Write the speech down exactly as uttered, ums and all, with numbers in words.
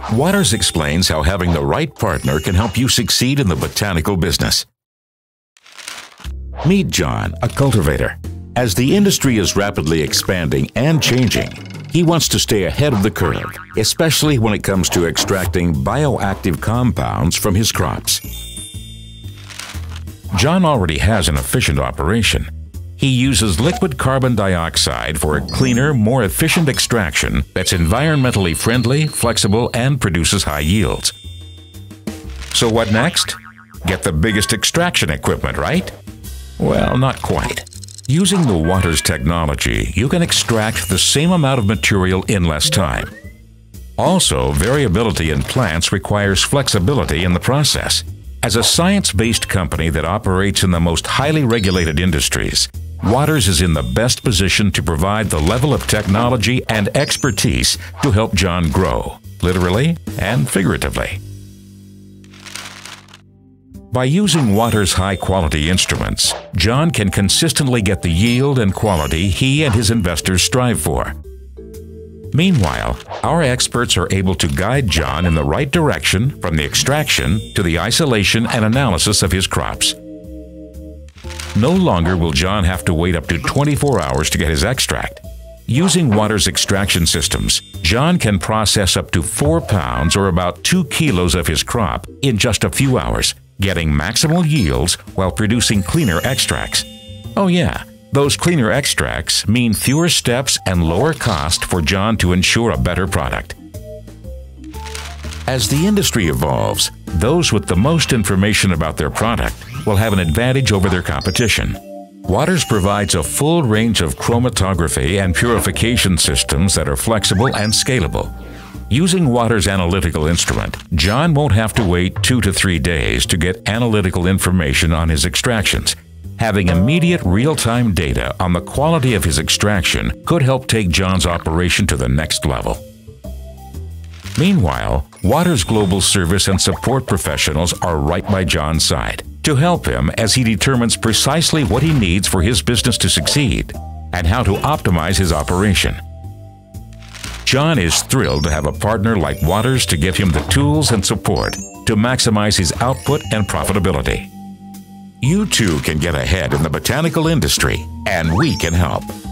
Waters explains how having the right partner can help you succeed in the botanical business. Meet John, a cultivator. As the industry is rapidly expanding and changing, he wants to stay ahead of the curve, especially when it comes to extracting bioactive compounds from his crops. John already has an efficient operation. He uses liquid carbon dioxide for a cleaner, more efficient extraction that's environmentally friendly, flexible, and produces high yields. So what next? Get the biggest extraction equipment, right? Well, not quite. Using the Waters technology, you can extract the same amount of material in less time. Also, variability in plants requires flexibility in the process. As a science-based company that operates in the most highly regulated industries, Waters is in the best position to provide the level of technology and expertise to help John grow, literally and figuratively. By using Waters' high-quality instruments, John can consistently get the yield and quality he and his investors strive for. Meanwhile, our experts are able to guide John in the right direction from the extraction to the isolation and analysis of his crops. No longer will John have to wait up to twenty-four hours to get his extract. Using Waters extraction systems, John can process up to four pounds or about two kilos of his crop in just a few hours, getting maximal yields while producing cleaner extracts. Oh yeah, those cleaner extracts mean fewer steps and lower cost for John to ensure a better product. As the industry evolves, those with the most information about their product will have an advantage over their competition. Waters provides a full range of chromatography and purification systems that are flexible and scalable. Using Waters' analytical instrument, John won't have to wait two to three days to get analytical information on his extractions. Having immediate real-time data on the quality of his extraction could help take John's operation to the next level. Meanwhile, Waters' global service and support professionals are right by John's side to help him as he determines precisely what he needs for his business to succeed and how to optimize his operation. John is thrilled to have a partner like Waters to give him the tools and support to maximize his output and profitability. You too can get ahead in the botanical industry, and we can help.